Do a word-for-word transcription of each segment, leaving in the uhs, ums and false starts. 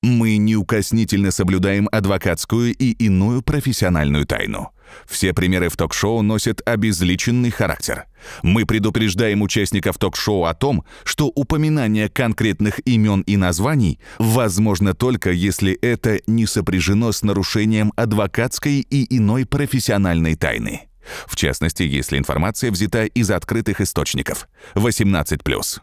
Мы неукоснительно соблюдаем адвокатскую и иную профессиональную тайну. Все примеры в ток-шоу носят обезличенный характер. Мы предупреждаем участников ток-шоу о том, что упоминание конкретных имен и названий возможно только если это не сопряжено с нарушением адвокатской и иной профессиональной тайны. В частности, если информация взята из открытых источников. восемнадцать плюс.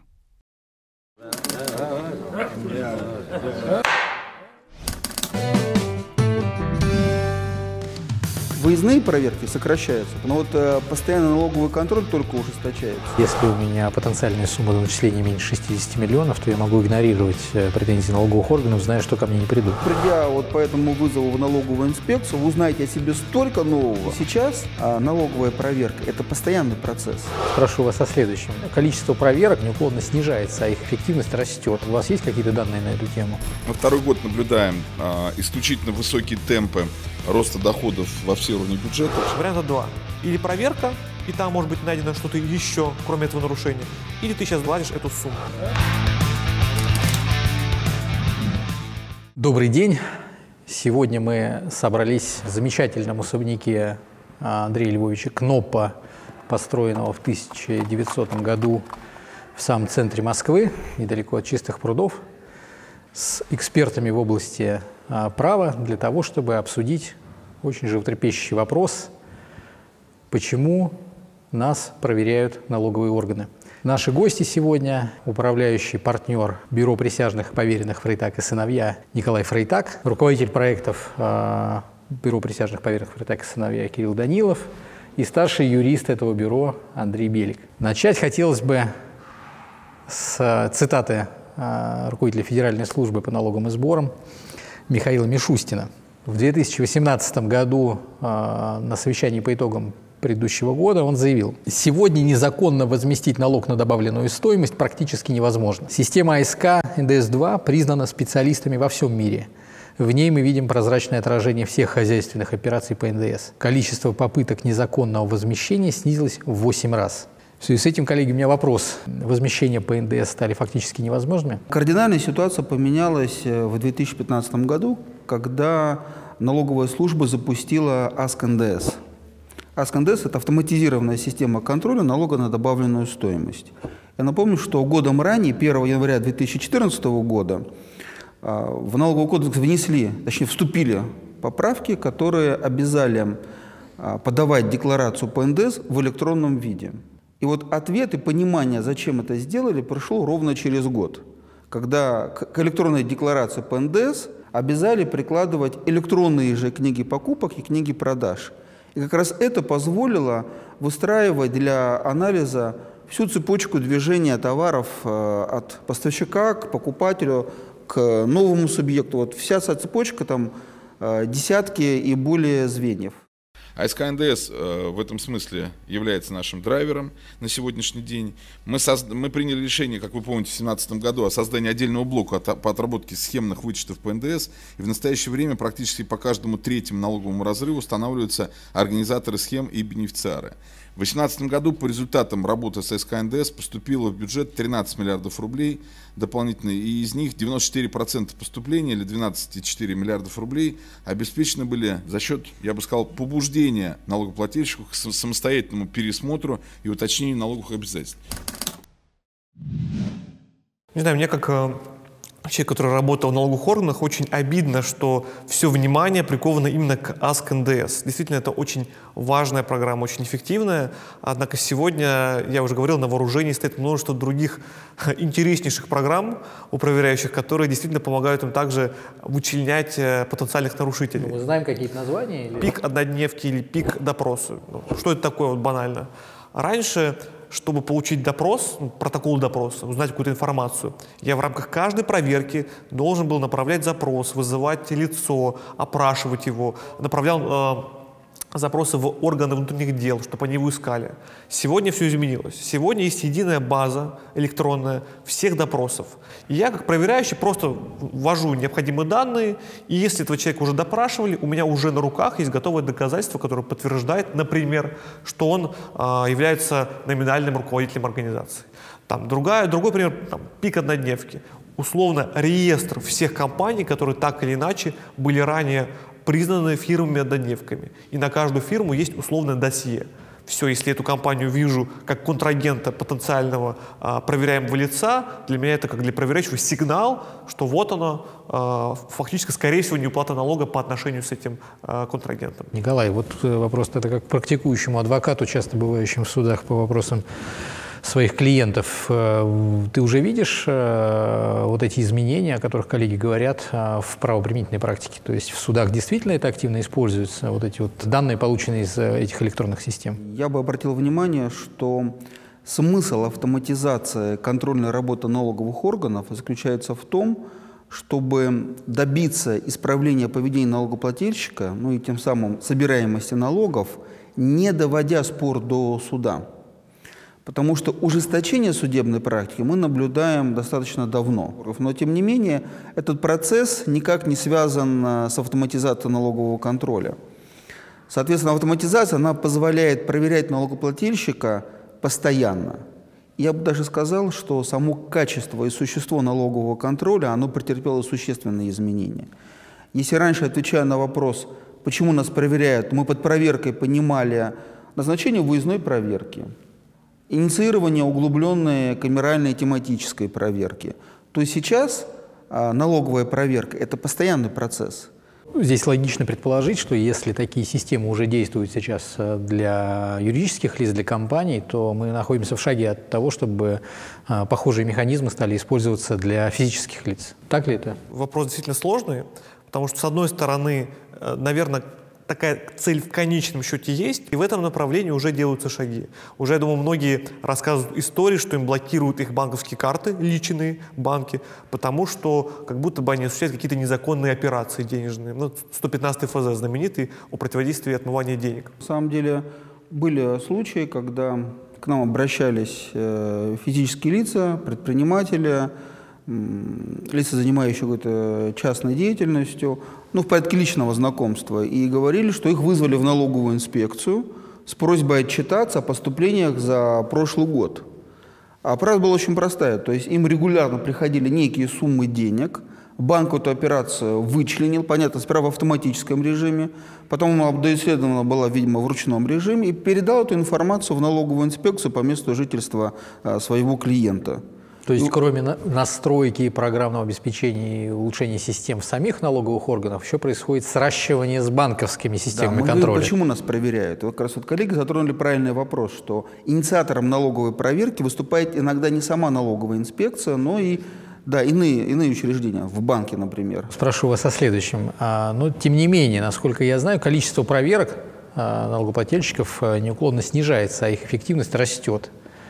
Выездные проверки сокращаются, но вот э, постоянный налоговый контроль только ужесточается. Если у меня потенциальная сумма до начисления меньше шестидесяти миллионов, то я могу игнорировать претензии налоговых органов, зная, что ко мне не придут. Придя вот по этому вызову в налоговую инспекцию, вы узнаете о себе столько нового. Сейчас а, налоговая проверка – это постоянный процесс. Спрошу вас о следующем. Количество проверок неуклонно снижается, а их эффективность растет. У вас есть какие-то данные на эту тему? Мы второй год наблюдаем а, исключительно высокие темпы роста доходов во все уровни бюджета. Варианта два. Или проверка, и там может быть найдено что-то еще, кроме этого нарушения, или ты сейчас гладишь эту сумму. Добрый день. Сегодня мы собрались в замечательном особняке Андрея Львовича Кноппа, построенного в тысяча девятисотом году в самом центре Москвы, недалеко от Чистых прудов, с экспертами в области права для того, чтобы обсудить очень животрепещущий вопрос, почему нас проверяют налоговые органы. Наши гости сегодня – управляющий партнер Бюро присяжных и поверенных «Фрейтак и сыновья» Николай Фрейтак, руководитель проектов э, Бюро присяжных и поверенных «Фрейтак и сыновья» Кирилл Данилов и старший юрист этого бюро Андрей Белик. Начать хотелось бы с цитаты э, руководителя Федеральной службы по налогам и сборам Михаила Мишустина. В две тысячи восемнадцатом году э, на совещании по итогам предыдущего года он заявил: «Сегодня незаконно возместить налог на добавленную стоимость практически невозможно. Система АСК эн дэ эс два признана специалистами во всем мире. В ней мы видим прозрачное отражение всех хозяйственных операций по эн дэ эс. Количество попыток незаконного возмещения снизилось в восемь раз». В связи с этим, коллеги, у меня вопрос. Возмещения по эн дэ эс стали фактически невозможными? Кардинальная ситуация поменялась в две тысячи пятнадцатом году, когда налоговая служба запустила АСК эн дэ эс. АСК эн дэ эс – это автоматизированная система контроля налога на добавленную стоимость. Я напомню, что годом ранее, первого января две тысячи четырнадцатого года, в налоговый кодекс внесли, точнее вступили поправки, которые обязали подавать декларацию по эн дэ эс в электронном виде. И вот ответ и понимание, зачем это сделали, пришло ровно через год, когда к электронной декларации по эн дэ эс обязали прикладывать электронные же книги покупок и книги продаж. И как раз это позволило выстраивать для анализа всю цепочку движения товаров от поставщика к покупателю, к новому субъекту. Вот вся эта цепочка, там десятки и более звеньев. АСК эн дэ эс э, в этом смысле является нашим драйвером на сегодняшний день. Мы, соз... мы приняли решение, как вы помните, в две тысячи семнадцатом году о создании отдельного блока от... по отработке схемных вычетов по эн дэ эс. И в настоящее время практически по каждому третьему налоговому разрыву устанавливаются организаторы схем и бенефициары. В две тысячи восемнадцатом году по результатам работы с АСК эн дэ эс поступило в бюджет тринадцать миллиардов рублей дополнительно, и из них девяносто четыре процента поступления, или двенадцать целых четыре десятых миллиардов рублей, обеспечены были за счет, я бы сказал, побуждения налогоплательщиков к самостоятельному пересмотру и уточнению налоговых обязательств. Не знаю, мне как человек, который работал в налоговых органах, очень обидно, что все внимание приковано именно к АСК эн дэ эс. Действительно, это очень важная программа, очень эффективная. Однако сегодня, я уже говорил, на вооружении стоит множество других интереснейших программ у проверяющих, которые действительно помогают им также вычленять потенциальных нарушителей. Мы знаем какие-то названия? Или... Пик однодневки или пик допроса. Что это такое вот банально? Раньше, чтобы получить допрос, протокол допроса, узнать какую-то информацию, я в рамках каждой проверки должен был направлять запрос, вызывать лицо, опрашивать его, направлял э, запросы в органы внутренних дел, чтобы они его искали. Сегодня все изменилось. Сегодня есть единая база электронная всех допросов. И я, как проверяющий, просто ввожу необходимые данные, и если этого человека уже допрашивали, у меня уже на руках есть готовое доказательство, которое подтверждает, например, что он э, является номинальным руководителем организации. Там другая, другой пример, там, пик однодневки. условно реестр всех компаний, которые так или иначе были ранее признаны фирмами-однодневками. И на каждую фирму есть условное досье. Все, если эту компанию вижу как контрагента потенциального а, проверяемого лица, для меня это как для проверяющего сигнал, что вот оно, а, фактически, скорее всего, неуплата налога по отношению с этим а, контрагентом. Николай, вот вопрос это как практикующему адвокату, часто бывающим в судах по вопросам своих клиентов. Ты уже видишь вот эти изменения, о которых коллеги говорят, в правоприменительной практике? То есть в судах действительно это активно используется, вот эти вот данные, полученные из этих электронных систем? Я бы обратил внимание, что смысл автоматизации контрольной работы налоговых органов заключается в том, чтобы добиться исправления поведения налогоплательщика, ну и тем самым собираемости налогов, не доводя спор до суда. Потому что ужесточение судебной практики мы наблюдаем достаточно давно. Но, тем не менее, этот процесс никак не связан с автоматизацией налогового контроля. Соответственно, автоматизация она позволяет проверять налогоплательщика постоянно. Я бы даже сказал, что само качество и существо налогового контроля оно претерпело существенные изменения. Если раньше, отвечая на вопрос, почему нас проверяют, мы под проверкой понимали назначение выездной проверки, инициирование углубленной камеральной тематической проверки, то сейчас а, налоговая проверка – это постоянный процесс. Здесь логично предположить, что если такие системы уже действуют сейчас для юридических лиц, для компаний, то мы находимся в шаге от того, чтобы а, похожие механизмы стали использоваться для физических лиц. Так ли это? Вопрос действительно сложный, потому что, с одной стороны, наверное, такая цель в конечном счете есть, и в этом направлении уже делаются шаги. Уже, я думаю, многие рассказывают истории, что им блокируют их банковские карты, личные банки, потому что как будто бы они осуществляют какие-то незаконные операции денежные. Ну, сто пятнадцатый эф зэ знаменитый о противодействии отмывания денег. На самом деле были случаи, когда к нам обращались физические лица, предприниматели, лица, занимающие какой-то частной деятельностью, ну, в порядке личного знакомства, и говорили, что их вызвали в налоговую инспекцию с просьбой отчитаться о поступлениях за прошлый год. А правда была очень простая, то есть им регулярно приходили некие суммы денег, банк эту операцию вычленил, понятно, сперва в автоматическом режиме, потом она доисследована была, видимо, в ручном режиме, и передал эту информацию в налоговую инспекцию по месту жительства а, своего клиента. То есть, кроме настройки программного обеспечения и улучшения систем в самих налоговых органах, еще происходит сращивание с банковскими системами да, контроля. Говорим, почему нас проверяют? Вот как раз вот коллеги затронули правильный вопрос, что инициатором налоговой проверки выступает иногда не сама налоговая инспекция, но и да, иные, иные учреждения, в банке, например. Спрошу вас о следующем. А, но, тем не менее, насколько я знаю, количество проверок а, налогоплательщиков а, неуклонно снижается, а их эффективность растет.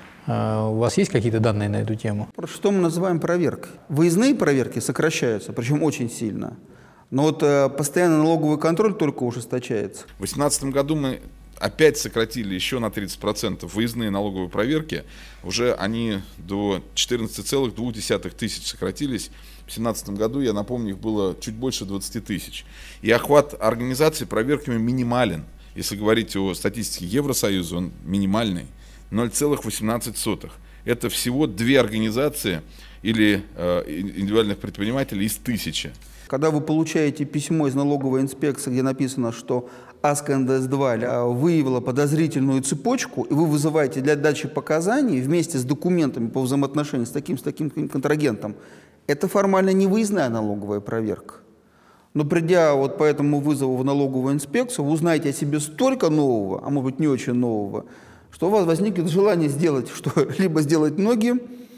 У вас есть какие-то данные на эту тему? Что мы называем проверкой? Выездные проверки сокращаются, причем очень сильно. Но вот э, постоянный налоговый контроль только ужесточается. В две тысячи восемнадцатом году мы опять сократили еще на тридцать процентов выездные налоговые проверки. Уже они до четырнадцати целых двух десятых тысяч сократились. В две тысячи семнадцатом году, я напомню, их было чуть больше двадцати тысяч. И охват организации проверками минимален. Если говорить о статистике Евросоюза, он минимальный. ноль целых восемнадцать сотых. Это всего две организации или э, индивидуальных предпринимателей из тысячи. Когда вы получаете письмо из налоговой инспекции, где написано, что АСК эн дэ эс два выявила подозрительную цепочку, и вы вызываете для дачи показаний вместе с документами по взаимоотношениям с таким, с таким контрагентом, это формально не выездная налоговая проверка. Но придя вот по этому вызову в налоговую инспекцию, вы узнаете о себе столько нового, а может быть не очень нового, что у вас возникнет желание сделать, что либо сделать ноги,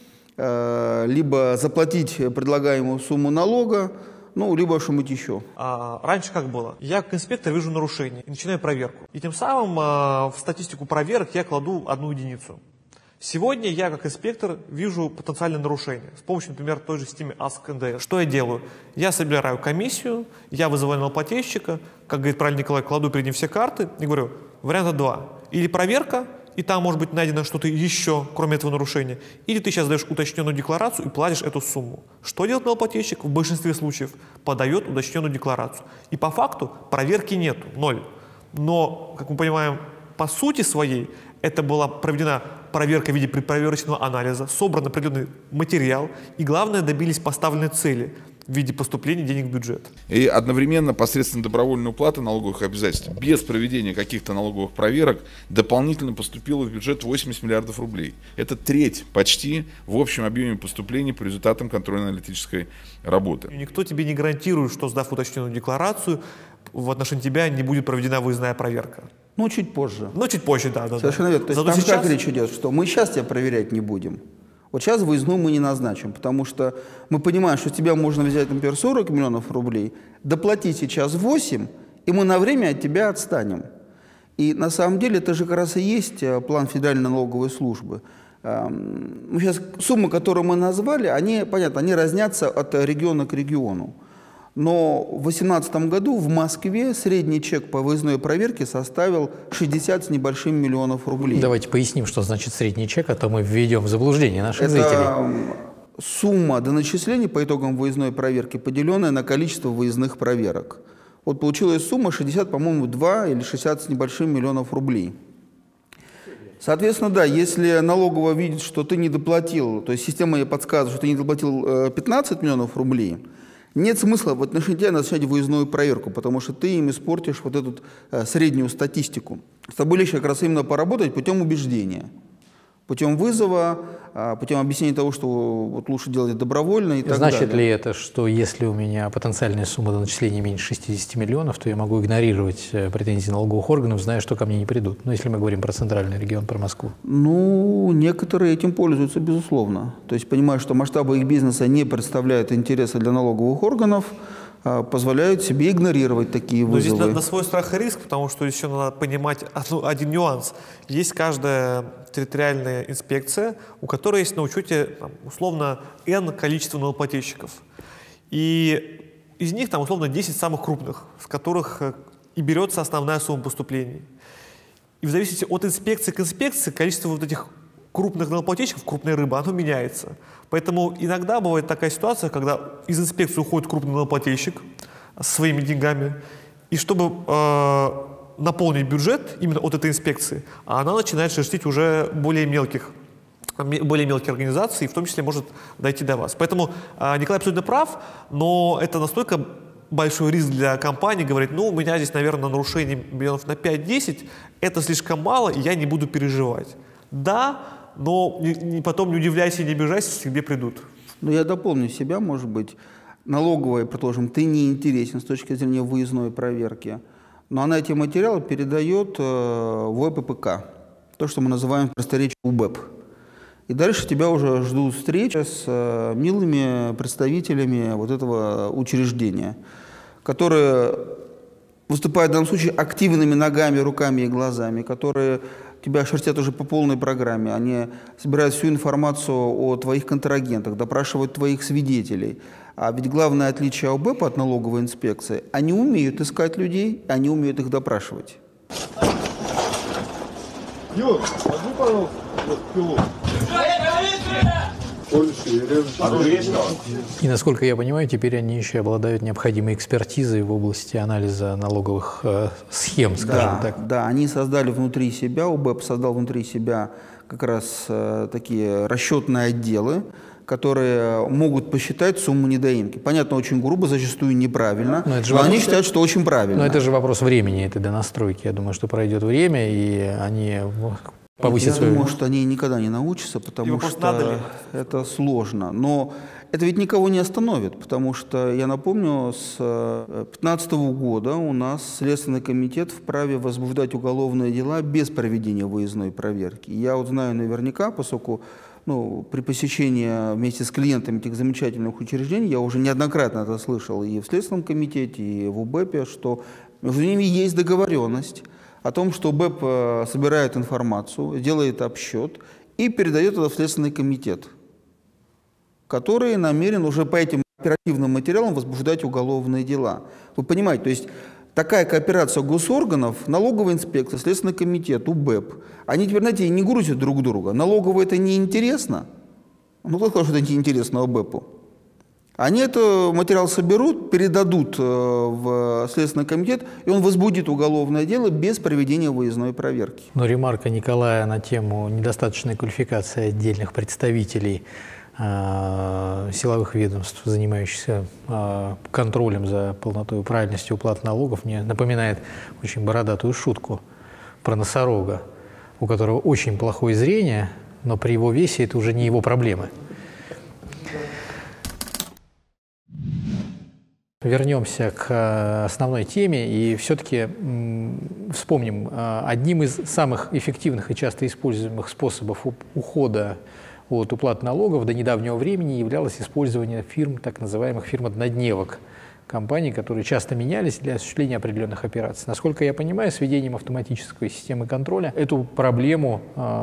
э, либо заплатить предлагаемую сумму налога, ну, либо что-нибудь еще. А, раньше как было? Я как инспектор вижу нарушение и начинаю проверку. И тем самым а, в статистику проверок я кладу одну единицу. Сегодня я как инспектор вижу потенциальное нарушение с помощью, например, той же системы АСК эн дэ эс. Что я делаю? Я собираю комиссию, я вызываю налогоплательщика, как говорит правильно Николай, кладу перед ним все карты и говорю, варианта два. Или проверка, и там может быть найдено что-то еще, кроме этого нарушения. Или ты сейчас даешь уточненную декларацию и платишь эту сумму. Что делает налогоплательщик? В большинстве случаев подает уточненную декларацию. И по факту проверки нету, ноль. Но, как мы понимаем, по сути своей, это была проведена проверка в виде предпроверочного анализа, собран определенный материал и, главное, добились поставленной цели в виде поступления денег в бюджет. И одновременно посредством добровольной уплаты налоговых обязательств, без проведения каких-то налоговых проверок, дополнительно поступило в бюджет восемьдесят миллиардов рублей. Это треть почти в общем объеме поступлений по результатам контрольно-аналитической работы. Никто тебе не гарантирует, что, сдав уточненную декларацию, в отношении тебя не будет проведена выездная проверка. Ну, чуть позже. Ну, чуть позже, да. да Совершенно верно. То есть Зато там сейчас... как речь идет, что мы сейчас тебя проверять не будем. Вот сейчас выездную мы не назначим, потому что мы понимаем, что с тебя можно взять, например, сорок миллионов рублей, доплатить сейчас восемь, и мы на время от тебя отстанем. И на самом деле это же как раз и есть план Федеральной налоговой службы. Ну, сейчас суммы, которые мы назвали, они, понятно, они разнятся от региона к региону. Но в две тысячи восемнадцатом году в Москве средний чек по выездной проверке составил шестьдесят с небольшим миллионов рублей. Давайте поясним, что значит средний чек, а то мы введем в заблуждение наших Это зрителей. Сумма до начисления по итогам выездной проверки, поделенная на количество выездных проверок. Вот получилась сумма шестьдесят, по-моему, два или шестьдесят с небольшим миллионов рублей. Соответственно, да, если налоговая видит, что ты не доплатил, то есть система ей подсказывает, что ты не доплатил пятнадцать миллионов рублей, нет смысла в отношении тебя назначать выездную проверку, потому что ты им испортишь вот эту э, среднюю статистику. С тобой легче как раз именно поработать путем убеждения, путем вызова, э, путем объяснения того, что вот лучше делать добровольно и так Значит далее. ли это, что если у меня потенциальная сумма до начисления меньше шестидесяти миллионов, то я могу игнорировать претензии налоговых органов, зная, что ко мне не придут? Ну, если мы говорим про центральный регион, про Москву. Ну, некоторые этим пользуются, безусловно. То есть, понимая, что масштабы их бизнеса не представляют интереса для налоговых органов, позволяют себе игнорировать такие вызовы. Но здесь на, на свой страх и риск, потому что еще надо понимать одну, один нюанс. Есть каждая территориальная инспекция, у которой есть на учете там, условно N количество налогоплательщиков. И из них там условно десять самых крупных, с которых и берется основная сумма поступлений. И в зависимости от инспекции к инспекции количество вот этих крупных налогоплательщиков, крупной рыбы, оно меняется. Поэтому иногда бывает такая ситуация, когда из инспекции уходит крупный налогоплательщик со своими деньгами, и чтобы э, наполнить бюджет именно от этой инспекции, она начинает шерстить уже более мелких, более мелкие организации, и в том числе может дойти до вас. Поэтому э, Николай абсолютно прав, но это настолько большой риск для компании, говорит, ну, у меня здесь, наверное, нарушение миллионов на пять-десять, это слишком мало, и я не буду переживать. Да, но не, не, потом не удивляйся и не обижайся, если к тебе придут. Ну, я дополню себя, может быть. Налоговая, предположим, ты не интересен с точки зрения выездной проверки, но она эти материалы передает э, в О Э П П К, то, что мы называем в просторечии У Б Э П. И дальше тебя уже ждут встречи с э, милыми представителями вот этого учреждения, которые выступают в данном случае активными ногами, руками и глазами, которые тебя шерстят уже по полной программе. Они собирают всю информацию о твоих контрагентах, допрашивают твоих свидетелей. А ведь главное отличие О Бэ П от налоговой инспекции – они умеют искать людей, они умеют их допрашивать. Юр, возьми, пожалуйста, пилот. И, насколько я понимаю, теперь они еще обладают необходимой экспертизой в области анализа налоговых э, схем, скажем Да, так. да, они создали внутри себя, О Бэ П создал внутри себя как раз э, такие расчетные отделы, которые могут посчитать сумму недоимки. Понятно, очень грубо, зачастую неправильно, но, но они считают, что очень правильно. Но это же вопрос времени, этой донастройки. Я думаю, что пройдет время, и они повысят Я свою... думаю, что они никогда не научатся, потому что надо это сложно. Но это ведь никого не остановит, потому что, я напомню, с две тысячи пятнадцатого года у нас Следственный комитет вправе возбуждать уголовные дела без проведения выездной проверки. Я вот знаю наверняка, поскольку ну, при посещении вместе с клиентами этих замечательных учреждений, я уже неоднократно это слышал и в Следственном комитете, и в У Бэ Пе, что между ними есть договоренность о том, что У Бэ П собирает информацию, делает обсчет и передает это в Следственный комитет, который намерен уже по этим оперативным материалам возбуждать уголовные дела. Вы понимаете, то есть такая кооперация госорганов, налоговая инспекция, Следственный комитет, У Бэ П, они теперь, знаете, не грузят друг друга. Налогово это неинтересно. Ну, кто сказал, что это неинтересно У Бэ Пу? Они этот материал соберут, передадут в Следственный комитет, и он возбудит уголовное дело без проведения выездной проверки. Но ремарка Николая на тему недостаточной квалификации отдельных представителей э, силовых ведомств, занимающихся э, контролем за полнотой и правильностью уплаты налогов, мне напоминает очень бородатую шутку про носорога, у которого очень плохое зрение, но при его весе это уже не его проблемы. Вернемся к основной теме и все-таки вспомним, одним из самых эффективных и часто используемых способов ухода от уплаты налогов до недавнего времени являлось использование фирм, так называемых фирм-однодневок, компаний, которые часто менялись для осуществления определенных операций. Насколько я понимаю, с введением автоматической системы контроля эту проблему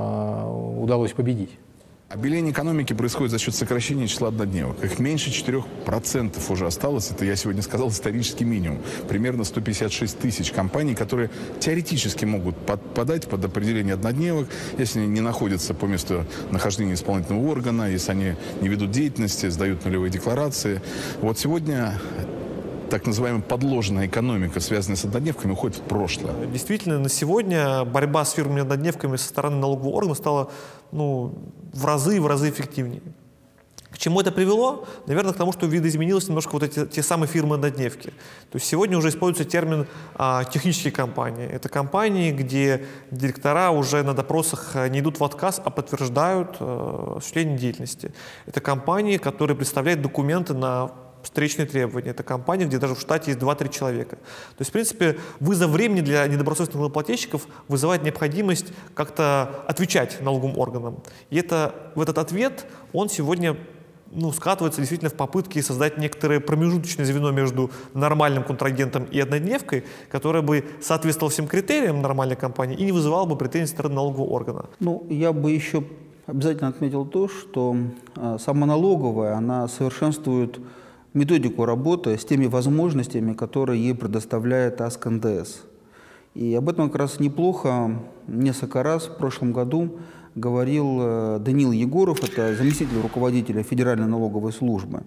э, удалось победить. Обеление экономики происходит за счет сокращения числа однодневок. Их меньше четырёх процентов уже осталось. Это, я сегодня сказал, исторический минимум. Примерно сто пятьдесят шесть тысяч компаний, которые теоретически могут подпадать под определение однодневок, если они не находятся по месту нахождения исполнительного органа, если они не ведут деятельности, сдают нулевые декларации. Вот сегодня так называемая подложная экономика, связанная с однодневками, уходит в прошлое. Действительно, на сегодня борьба с фирмами-однодневками со стороны налогового органа стала ну, в разы и в разы эффективнее. К чему это привело? Наверное, к тому, что видоизменилось немножко вот эти те самые фирмы-однодневки. То есть сегодня уже используется термин а, технические компании. Это компании, где директора уже на допросах не идут в отказ, а подтверждают а, осуществление деятельности. Это компании, которые представляют документы на встречные требования. Это компания, где даже в штате есть два-три человека. То есть, в принципе, вызов времени для недобросовестных налогоплательщиков вызывает необходимость как-то отвечать налоговым органам. И это, в этот ответ он сегодня ну, скатывается действительно в попытки создать некоторое промежуточное звено между нормальным контрагентом и однодневкой, которое бы соответствовало всем критериям нормальной компании и не вызывало бы претензий со стороны налогового органа. Ну, я бы еще обязательно отметил то, что э, сама налоговая, она совершенствует методику работы с теми возможностями, которые ей предоставляет АСК эн дэ эс. И об этом как раз неплохо несколько раз в прошлом году говорил Даниил Егоров, это заместитель руководителя Федеральной налоговой службы.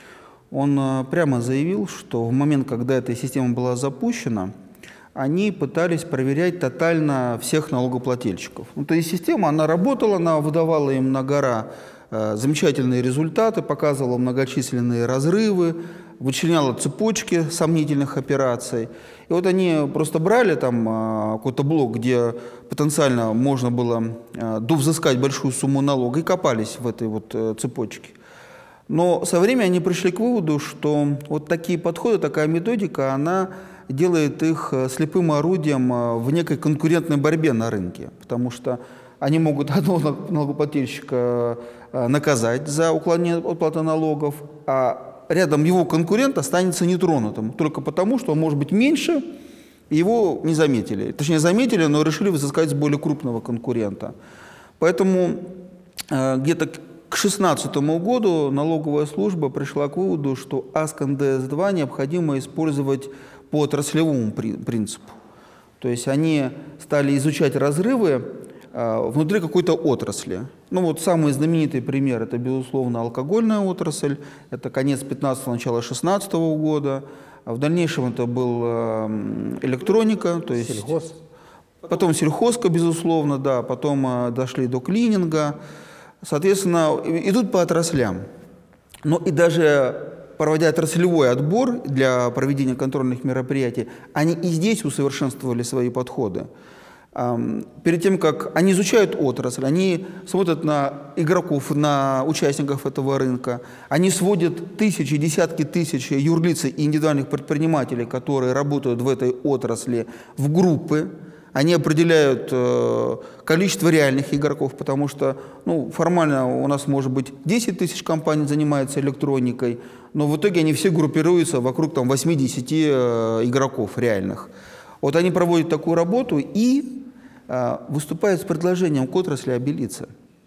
Он прямо заявил, что в момент, когда эта система была запущена, они пытались проверять тотально всех налогоплательщиков. Ну, то есть система, она работала, она выдавала им на гора замечательные результаты, показывала многочисленные разрывы, вычленяла цепочки сомнительных операций. И вот они просто брали там какой-то блок, где потенциально можно было довзыскать большую сумму налога, и копались в этой вот цепочке. Но со временем они пришли к выводу, что вот такие подходы, такая методика, она делает их слепым орудием в некой конкурентной борьбе на рынке, потому что они могут одного налогоплательщика наказать за уклонение от уплаты налогов, а рядом его конкурент останется нетронутым, только потому, что он может быть меньше, и его не заметили. Точнее, заметили, но решили взыскать с более крупного конкурента. Поэтому э, где-то к две тысячи шестнадцатому году налоговая служба пришла к выводу, что АСК эн дэ эс два необходимо использовать по отраслевому при принципу. То есть они стали изучать разрывы внутри какой-то отрасли. Ну вот самый знаменитый пример — это, безусловно, алкогольная отрасль. Это конец пятнадцатого, начало шестнадцатого года. В дальнейшем это был электроника, то есть сельхоз. Потом сельхозка, безусловно, да. Потом дошли до клининга. Соответственно, идут по отраслям. Но и даже проводя отраслевой отбор для проведения контрольных мероприятий, они и здесь усовершенствовали свои подходы. Перед тем, как они изучают отрасль, они смотрят на игроков, на участников этого рынка, они сводят тысячи, десятки тысяч юрлиц и индивидуальных предпринимателей, которые работают в этой отрасли, в группы. Они определяют э, количество реальных игроков, потому что ну, формально у нас может быть десять тысяч компаний занимаются электроникой, но в итоге они все группируются вокруг там, восьмидесяти э, игроков реальных. Вот они проводят такую работу и э, выступают с предложением к отрасли обелиться.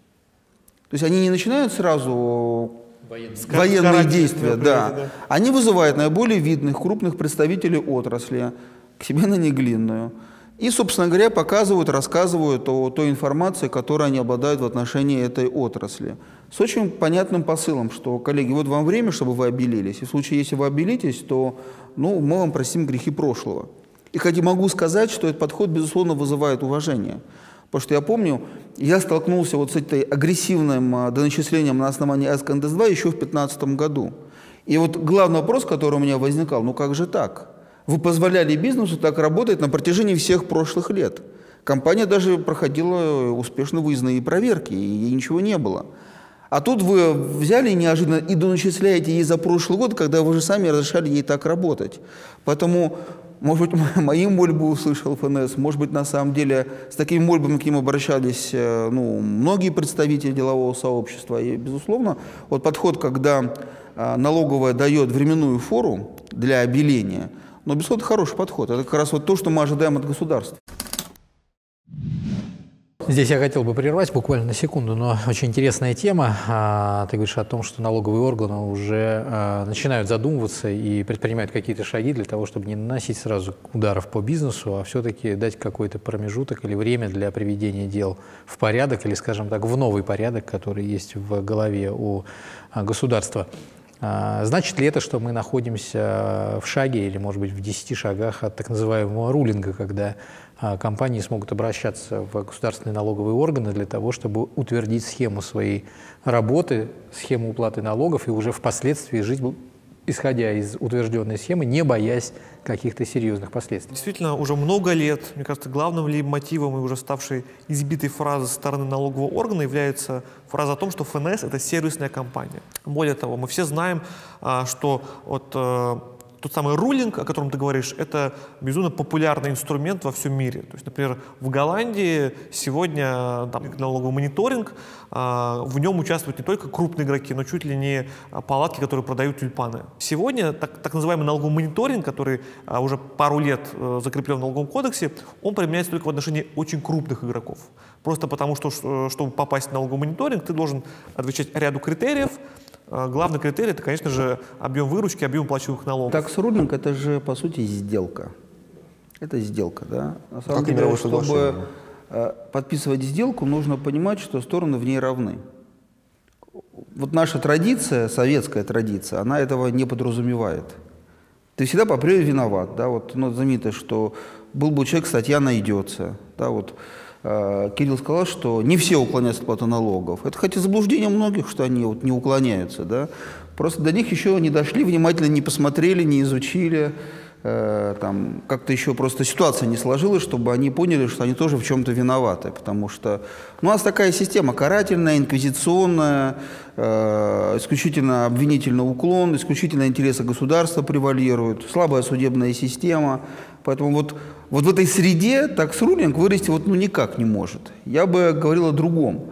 То есть они не начинают сразу военные, военные действия, да. да. Они вызывают наиболее видных, крупных представителей отрасли к себе на Неглинную. И, собственно говоря, показывают, рассказывают о той информации, которой они обладают в отношении этой отрасли. С очень понятным посылом, что, коллеги, вот вам время, чтобы вы обелились. И в случае, если вы обелитесь, то ну, мы вам простим грехи прошлого. И хотя могу сказать, что этот подход, безусловно, вызывает уважение. Потому что я помню, я столкнулся вот с этой агрессивным доначислением на основании Ask эн дэ эс два еще в две тысячи пятнадцатом году. И вот главный вопрос, который у меня возникал, ну как же так? Вы позволяли бизнесу так работать на протяжении всех прошлых лет. Компания даже проходила успешно выездные проверки, и ей ничего не было. А тут вы взяли неожиданно и доначисляете ей за прошлый год, когда вы же сами разрешали ей так работать. Поэтому, может быть, мои мольбы услышал эф эн эс, может быть, на самом деле с такими мольбами к ним обращались ну, многие представители делового сообщества. И, безусловно, вот подход, когда налоговая дает временную фору для обеления, но, безусловно, хороший подход. Это как раз вот то, что мы ожидаем от государства. Здесь я хотел бы прервать буквально на секунду, но очень интересная тема. Ты говоришь о том, что налоговые органы уже начинают задумываться и предпринимают какие-то шаги для того, чтобы не наносить сразу ударов по бизнесу, а все-таки дать какой-то промежуток или время для приведения дел в порядок, или, скажем так, в новый порядок, который есть в голове у государства. Значит ли это, что мы находимся в шаге или, может быть, в десяти шагах от так называемого рулинга, когда компании смогут обращаться в государственные налоговые органы для того, чтобы утвердить схему своей работы, схему уплаты налогов и уже впоследствии жить, исходя из утвержденной схемы, не боясь каких-то серьезных последствий? Действительно, уже много лет, мне кажется, главным ли мотивом и уже ставшей избитой фразой со стороны налогового органа является фраза о том, что эф эн эс – это сервисная компания. Более того, мы все знаем, что вот тот самый рулинг, о котором ты говоришь, это безумно популярный инструмент во всем мире. То есть, например, в Голландии сегодня там, налоговый мониторинг, в нем участвуют не только крупные игроки, но чуть ли не палатки, которые продают тюльпаны. Сегодня так, так называемый налоговый мониторинг, который уже пару лет закреплен в налоговом кодексе, он применяется только в отношении очень крупных игроков. Просто потому, что чтобы попасть в налоговый мониторинг, ты должен отвечать ряду критериев. Главный критерий – это, конечно же, объем выручки, объем уплачиваемых налогов. Такс-рулинг – это же, по сути, сделка. Это сделка, да? На самом как деле, чтобы подписывать сделку, нужно понимать, что стороны в ней равны. Вот наша традиция, советская традиция, она этого не подразумевает. Ты всегда по априори виноват. Да? Вот, ну, знаменито, что был бы человек, статья найдется. Да? Вот, Кирилл сказал, что не все уклоняются от платы налогов. Это хотя заблуждение многих, что они вот не уклоняются. Да? Просто до них еще не дошли, внимательно не посмотрели, не изучили. Э, там, как-то еще просто ситуация не сложилась, чтобы они поняли, что они тоже в чем-то виноваты. Потому что ну, у нас такая система карательная, инквизиционная, э, исключительно обвинительный уклон, исключительно интересы государства превалируют, слабая судебная система. Поэтому вот, вот в этой среде такс-рулинг вырасти вот, ну, никак не может. Я бы говорил о другом.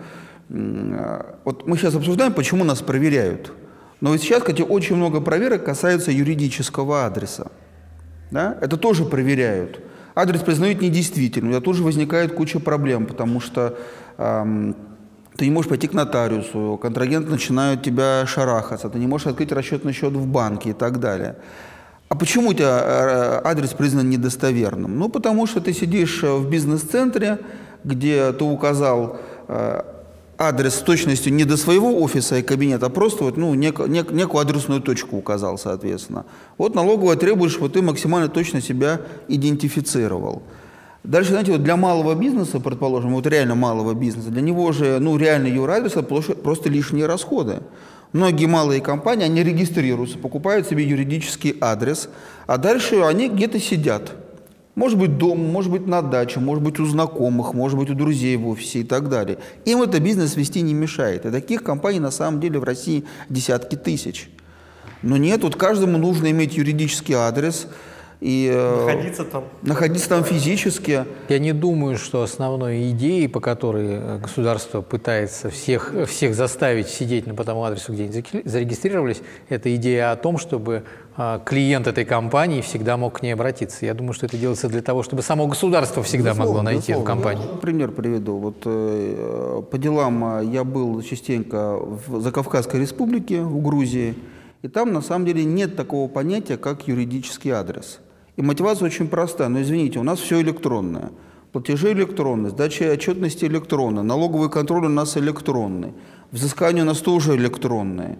Вот мы сейчас обсуждаем, почему нас проверяют. Но вот сейчас, кстати, очень много проверок касается юридического адреса. Да? Это тоже проверяют. Адрес признают недействительным. У тебя тоже возникает куча проблем, потому что эм, ты не можешь пойти к нотариусу, контрагент начинает тебя шарахаться, ты не можешь открыть расчетный счет в банке и так далее. А почему у тебя адрес признан недостоверным? Ну, потому что ты сидишь в бизнес-центре, где ты указал адрес с точностью не до своего офиса и кабинета, а просто вот, ну, нек, нек, некую адресную точку указал, соответственно. Вот налоговая требует, чтобы ты максимально точно себя идентифицировал. Дальше, знаете, вот для малого бизнеса, предположим, вот реально малого бизнеса, для него же, ну, реально юрадрес – это просто лишние расходы. Многие малые компании, они регистрируются, покупают себе юридический адрес, а дальше они где-то сидят. Может быть, дома, может быть, на даче, может быть, у знакомых, может быть, у друзей в офисе и так далее. Им это бизнес вести не мешает. И таких компаний на самом деле в России десятки тысяч. Но нет, вот каждому нужно иметь юридический адрес, и находиться там. находиться там физически. Я не думаю, что основной идеей, по которой государство пытается всех, всех заставить сидеть по тому адресу, где они зарегистрировались, это идея о том, чтобы клиент этой компании всегда мог к ней обратиться. Я думаю, что это делается для того, чтобы само государство всегда безусловно, могло найти безусловно. Эту компанию. Пример приведу. Вот, э, по делам я был частенько в Закавказской республике, в Грузии, и там на самом деле нет такого понятия, как юридический адрес. И мотивация очень простая. Но извините, у нас все электронное. Платежи электронные, сдача отчетности электронная, налоговый контроль у нас электронный, взыскание у нас тоже электронное.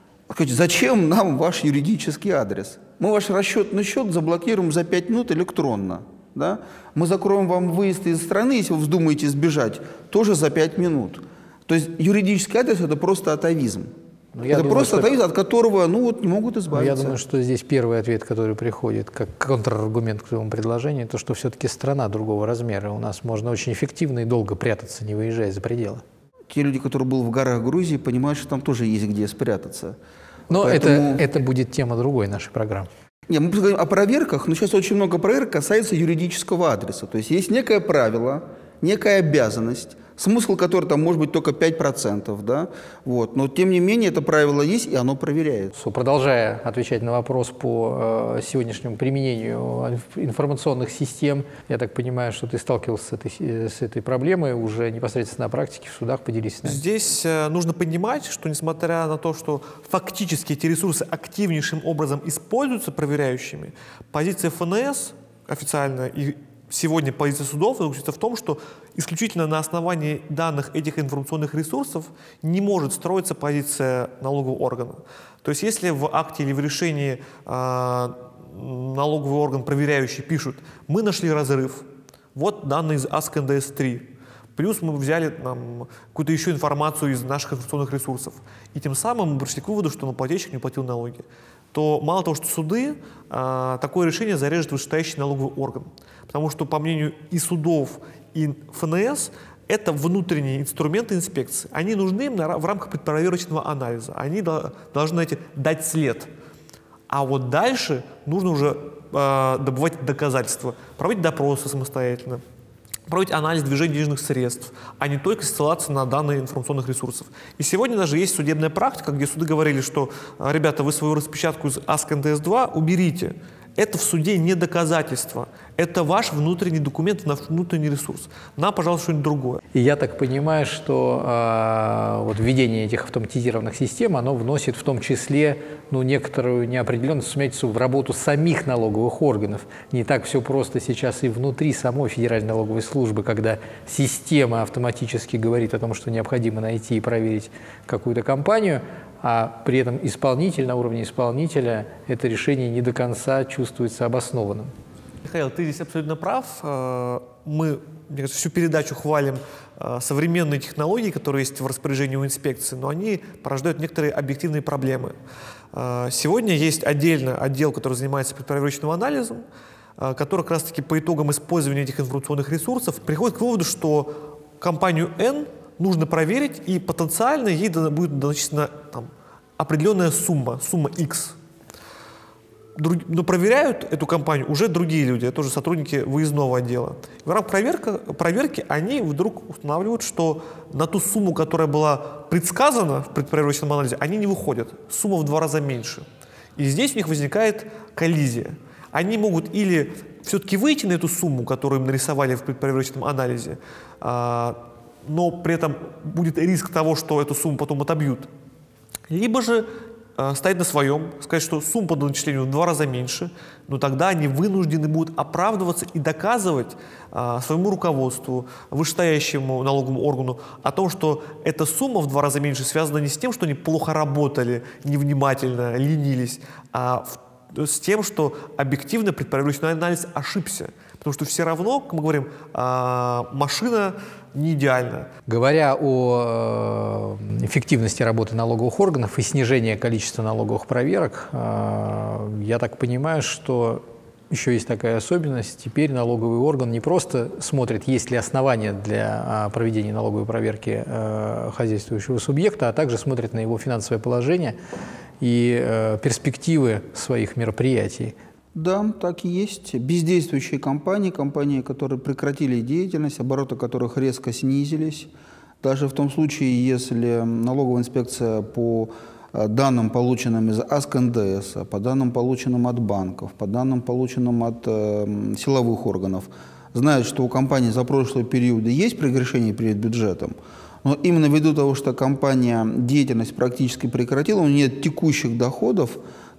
Зачем нам ваш юридический адрес? Мы ваш расчетный счет заблокируем за пять минут электронно. Да? Мы закроем вам выезд из страны, если вы вздумаете сбежать, тоже за пять минут. То есть юридический адрес – это просто атовизм. Ну, это думаю, просто что... атовизм, от которого ну, вот, не могут избавиться. Я думаю, что здесь первый ответ, который приходит как контраргумент к твоему предложению, то, что все-таки страна другого размера. У нас можно очень эффективно и долго прятаться, не выезжая за пределы. Те люди, которые были в горах Грузии, понимают, что там тоже есть где спрятаться. Но Поэтому... это, это будет тема другой нашей программы. Не, мы говорим о проверках, но сейчас очень много проверок касается юридического адреса. То есть есть некое правило, некая обязанность, смысл которой там может быть только пять процентов, да? Вот. Но тем не менее это правило есть, и оно проверяется. Продолжая отвечать на вопрос по э, сегодняшнему применению информационных систем, я так понимаю, что ты сталкивался с этой, с этой проблемой уже непосредственно на практике, в судах, поделись с нами. Здесь э, нужно понимать, что несмотря на то, что фактически эти ресурсы активнейшим образом используются проверяющими, позиция эф эн эс официальная и сегодня позиция судов заключается в том, что исключительно на основании данных этих информационных ресурсов не может строиться позиция налогового органа. То есть если в акте или в решении э, налоговый орган проверяющий пишут: мы нашли разрыв, вот данные из АСК эн дэ эс три, плюс мы взяли какую-то еще информацию из наших информационных ресурсов, и тем самым мы пришли к выводу, что плательщик не платил налоги, то мало того, что суды, э, такое решение зарежет вышестоящий налоговый орган. Потому что, по мнению и судов, и эф эн эс, это внутренние инструменты инспекции. Они нужны им в рамках предпроверочного анализа. Они должны, знаете, дать след. А вот дальше нужно уже э, добывать доказательства, проводить допросы самостоятельно, проводить анализ движения денежных средств, а не только ссылаться на данные информационных ресурсов. И сегодня даже есть судебная практика, где суды говорили, что, ребята, вы свою распечатку из АСК эн дэ эс два уберите. Это в суде не доказательство. Это ваш внутренний документ, наш внутренний ресурс. Нам, пожалуйста, что-нибудь другое. И я так понимаю, что э, вот введение этих автоматизированных систем, оно вносит в том числе ну, некоторую неопределенность, сумятицу в работу самих налоговых органов. Не так все просто сейчас и внутри самой Федеральной налоговой службы, когда система автоматически говорит о том, что необходимо найти и проверить какую-то компанию, а при этом исполнитель, на уровне исполнителя, это решение не до конца чувствуется обоснованным. Михаил, ты здесь абсолютно прав. Мы, мне кажется, всю передачу хвалим современные технологии, которые есть в распоряжении у инспекции, но они порождают некоторые объективные проблемы. Сегодня есть отдельно отдел, который занимается предпроверочным анализом, который как раз-таки по итогам использования этих информационных ресурсов приходит к выводу, что компанию N нужно проверить, и потенциально ей будет доначислена там, определенная сумма, сумма X. Друг, но проверяют эту компанию уже другие люди, это уже сотрудники выездного отдела. В рамках проверка, проверки они вдруг устанавливают, что на ту сумму, которая была предсказана в предпроверочном анализе, они не выходят. Сумма в два раза меньше. И здесь у них возникает коллизия. Они могут или все-таки выйти на эту сумму, которую им нарисовали в предпроверочном анализе, но при этом будет риск того, что эту сумму потом отобьют. Либо же э, стоять на своем, сказать, что сумма по начислению в два раза меньше, но тогда они вынуждены будут оправдываться и доказывать э, своему руководству, вышестоящему налоговому органу о том, что эта сумма в два раза меньше связана не с тем, что они плохо работали, невнимательно, ленились, а в, с тем, что объективно предпроверочный анализ ошибся. Потому что все равно, как мы говорим, э, машина не идеально. Говоря о эффективности работы налоговых органов и снижении количества налоговых проверок, я так понимаю, что еще есть такая особенность. Теперь налоговый орган не просто смотрит, есть ли основания для проведения налоговой проверки хозяйствующего субъекта, а также смотрит на его финансовое положение и перспективы своих мероприятий. Да, так и есть. Бездействующие компании, компании, которые прекратили деятельность, обороты которых резко снизились. Даже в том случае, если налоговая инспекция по данным, полученным из АСК эн дэ эс, по данным, полученным от банков, по данным, полученным от э, силовых органов, знает, что у компании за прошлые периоды есть прегрешение перед бюджетом, но именно ввиду того, что компания деятельность практически прекратила, у нее нет текущих доходов,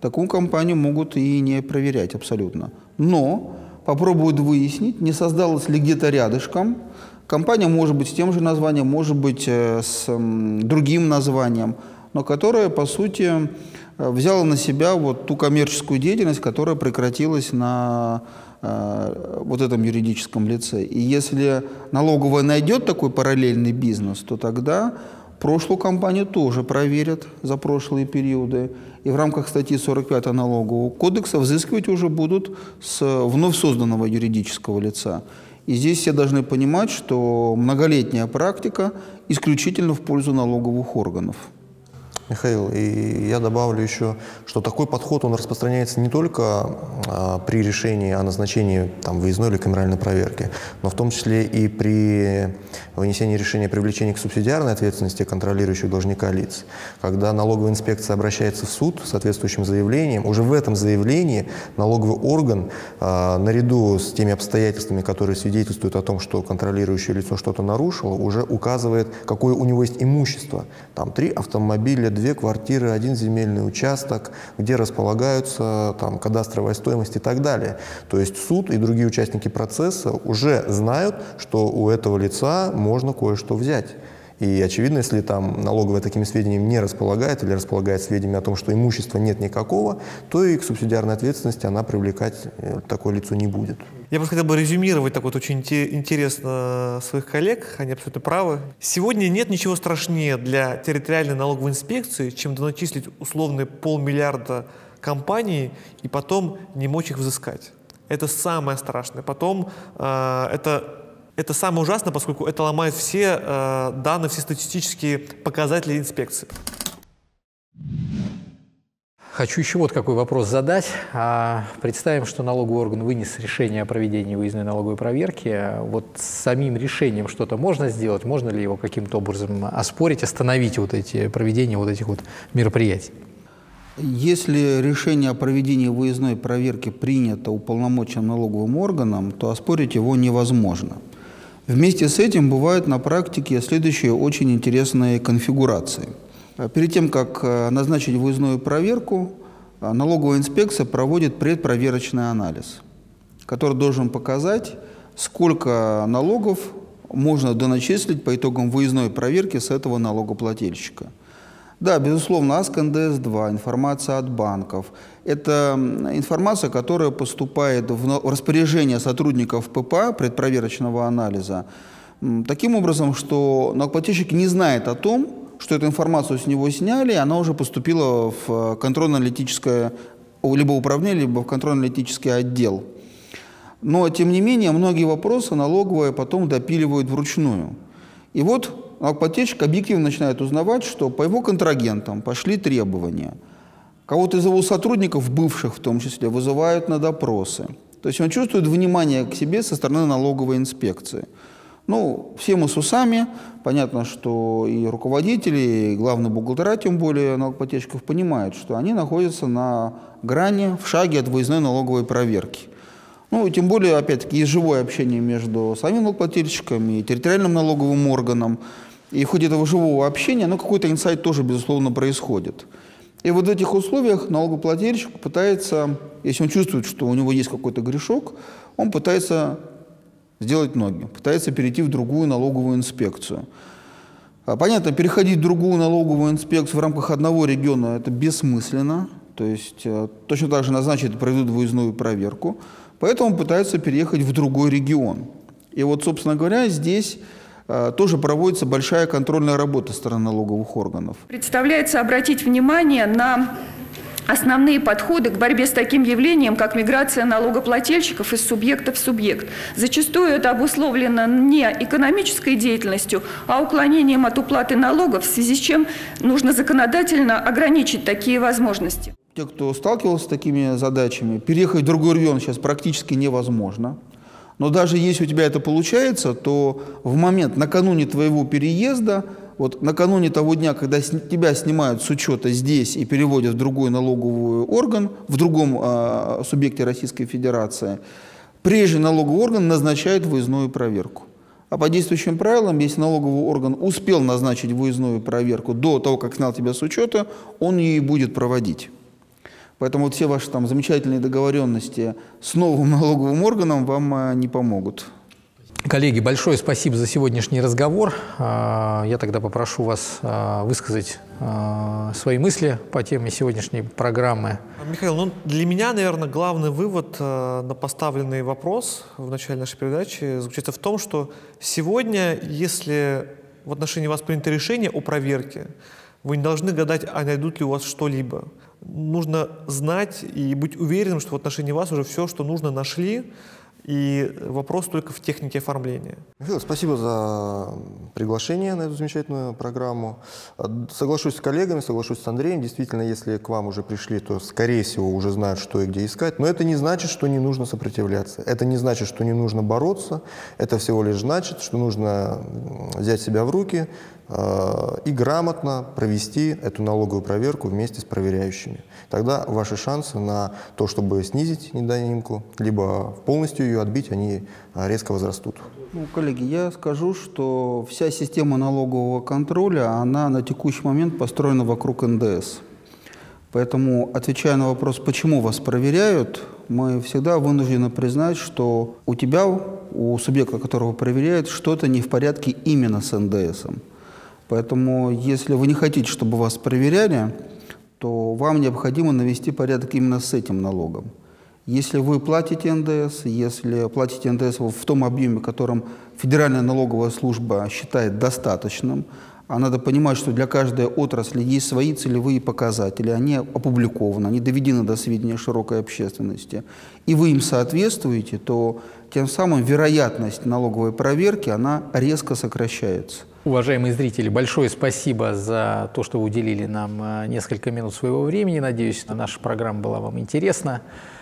такую компанию могут и не проверять абсолютно. Но попробуют выяснить, не создалась ли где-то рядышком. Компания может быть с тем же названием, может быть с другим названием, но которая, по сути, взяла на себя вот ту коммерческую деятельность, которая прекратилась на э, вот этом юридическом лице. И если налоговая найдет такой параллельный бизнес, то тогда прошлую компанию тоже проверят за прошлые периоды. И в рамках статьи сорок пять Налогового кодекса взыскивать уже будут с вновь созданного юридического лица. И здесь все должны понимать, что многолетняя практика исключительно в пользу налоговых органов. Михаил, и я добавлю еще, что такой подход, он распространяется не только а, при решении о назначении там, выездной или камеральной проверки, но в том числе и при вынесении решения о привлечении к субсидиарной ответственности контролирующих должника лиц. Когда налоговая инспекция обращается в суд с соответствующим заявлением, уже в этом заявлении налоговый орган, а, наряду с теми обстоятельствами, которые свидетельствуют о том, что контролирующее лицо что-то нарушило, уже указывает, какое у него есть имущество. Там три автомобиля, две квартиры, один земельный участок, где располагаются там, кадастровая стоимость и так далее. То есть суд и другие участники процесса уже знают, что у этого лица можно кое-что взять. И очевидно, если там налоговая такими сведениями не располагает или располагает сведениями о том, что имущества нет никакого, то и к субсидиарной ответственности она привлекать такое лицо не будет. Я просто хотел бы резюмировать так вот очень интересно своих коллег, они абсолютно правы. Сегодня нет ничего страшнее для территориальной налоговой инспекции, чем доначислить условные полмиллиарда компаний и потом не мочь их взыскать. Это самое страшное. Потом э, это... Это самое ужасное, поскольку это ломает все э, данные, все статистические показатели инспекции. Хочу еще вот какой вопрос задать. А, представим, что налоговый орган вынес решение о проведении выездной налоговой проверки. Вот с самим решением что-то можно сделать? Можно ли его каким-то образом оспорить, остановить вот эти проведения вот этих вот мероприятий? Если решение о проведении выездной проверки принято уполномоченным налоговым органом, то оспорить его невозможно. Вместе с этим бывают на практике следующие очень интересные конфигурации. Перед тем, как назначить выездную проверку, налоговая инспекция проводит предпроверочный анализ, который должен показать, сколько налогов можно доначислить по итогам выездной проверки с этого налогоплательщика. Да, безусловно, АСК эн дэ эс два, информация от банков – это информация, которая поступает в распоряжение сотрудников пэ пэ а, предпроверочного анализа, таким образом, что налогоплательщик не знает о том, что эту информацию с него сняли, и она уже поступила в контрольно-аналитическое либо управление, либо в контрольно-аналитический отдел. Но, тем не менее, многие вопросы налоговая потом допиливают вручную. И вот налогоплательщик объективно начинает узнавать, что по его контрагентам пошли требования. Кого-то из его сотрудников, бывших в том числе, вызывают на допросы. То есть он чувствует внимание к себе со стороны налоговой инспекции. Ну, все мы с усами. Понятно, что и руководители, и главные бухгалтера, тем более налогоплательщиков, понимают, что они находятся на грани, в шаге от выездной налоговой проверки. Ну, и тем более, опять-таки, есть живое общение между самим налогоплательщиком и территориальным налоговым органом. И в ходе этого живого общения, ну, какой-то инсайт тоже, безусловно, происходит. И вот в этих условиях налогоплательщик пытается, если он чувствует, что у него есть какой-то грешок, он пытается сделать ноги, пытается перейти в другую налоговую инспекцию. Понятно, переходить в другую налоговую инспекцию в рамках одного региона – это бессмысленно. То есть точно так же назначат и проведут выездную проверку. Поэтому пытаются переехать в другой регион. И вот, собственно говоря, здесь э, тоже проводится большая контрольная работа со стороны налоговых органов. Представляется обратить внимание на основные подходы к борьбе с таким явлением, как миграция налогоплательщиков из субъекта в субъект. Зачастую это обусловлено не экономической деятельностью, а уклонением от уплаты налогов, в связи с чем нужно законодательно ограничить такие возможности. Те, кто сталкивался с такими задачами, переехать в другой регион сейчас практически невозможно. Но даже если у тебя это получается, то в момент накануне твоего переезда, вот накануне того дня, когда тебя снимают с учета здесь и переводят в другой налоговый орган, в другом э, субъекте Российской Федерации, прежний налоговый орган назначает выездную проверку. А по действующим правилам, если налоговый орган успел назначить выездную проверку до того, как снял тебя с учета, он ее и будет проводить. Поэтому вот все ваши там замечательные договоренности с новым налоговым органом вам не помогут. Коллеги, большое спасибо за сегодняшний разговор. Я тогда попрошу вас высказать свои мысли по теме сегодняшней программы. Михаил, ну, для меня, наверное, главный вывод на поставленный вопрос в начале нашей передачи заключается в том, что сегодня, если в отношении вас принято решение о проверке, вы не должны гадать, а найдут ли у вас что-либо. Нужно знать и быть уверенным, что в отношении вас уже все, что нужно, нашли. И вопрос только в технике оформления. Михаил, спасибо за приглашение на эту замечательную программу. Соглашусь с коллегами, соглашусь с Андреем. Действительно, если к вам уже пришли, то, скорее всего, уже знают, что и где искать. Но это не значит, что не нужно сопротивляться. Это не значит, что не нужно бороться. Это всего лишь значит, что нужно взять себя в руки э, и грамотно провести эту налоговую проверку вместе с проверяющими. Тогда ваши шансы на то, чтобы снизить недоимку, либо полностью ее отбить, они резко возрастут. Ну, коллеги, я скажу, что вся система налогового контроля, она на текущий момент построена вокруг эн дэ эс. Поэтому, отвечая на вопрос, почему вас проверяют, мы всегда вынуждены признать, что у тебя, у субъекта, которого проверяют, что-то не в порядке именно с эн дэ эсом. Поэтому, если вы не хотите, чтобы вас проверяли, то вам необходимо навести порядок именно с этим налогом. Если вы платите эн дэ эс, если платите эн дэ эс в том объеме, которым Федеральная налоговая служба считает достаточным, а надо понимать, что для каждой отрасли есть свои целевые показатели, они опубликованы, они доведены до сведения широкой общественности, и вы им соответствуете, то тем самым вероятность налоговой проверки, она резко сокращается. Уважаемые зрители, большое спасибо за то, что вы уделили нам несколько минут своего времени. Надеюсь, наша программа была вам интересна.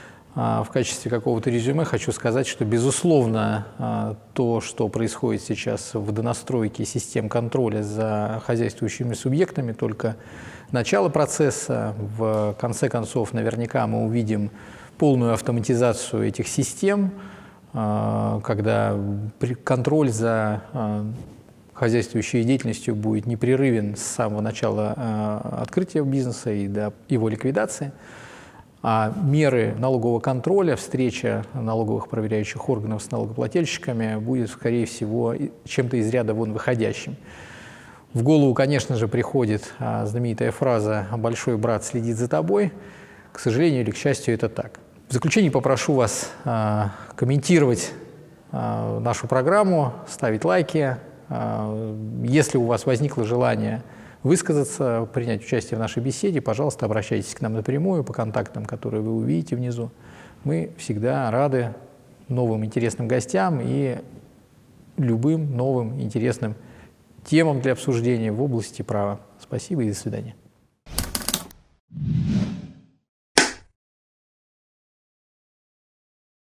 В качестве какого-то резюме хочу сказать, что, безусловно, то, что происходит сейчас в донастройке систем контроля за хозяйствующими субъектами, только начало процесса. В конце концов, наверняка мы увидим полную автоматизацию этих систем, когда контроль за хозяйствующей деятельностью будет непрерывен с самого начала открытия бизнеса и до его ликвидации. А меры налогового контроля, встреча налоговых проверяющих органов с налогоплательщиками будет, скорее всего, чем-то из ряда вон выходящим. В голову, конечно же, приходит знаменитая фраза «большой брат следит за тобой». К сожалению или к счастью, это так. В заключение попрошу вас комментировать нашу программу, ставить лайки. Если у вас возникло желание высказаться, принять участие в нашей беседе, пожалуйста, обращайтесь к нам напрямую по контактам, которые вы увидите внизу. Мы всегда рады новым интересным гостям и любым новым интересным темам для обсуждения в области права. Спасибо и до свидания.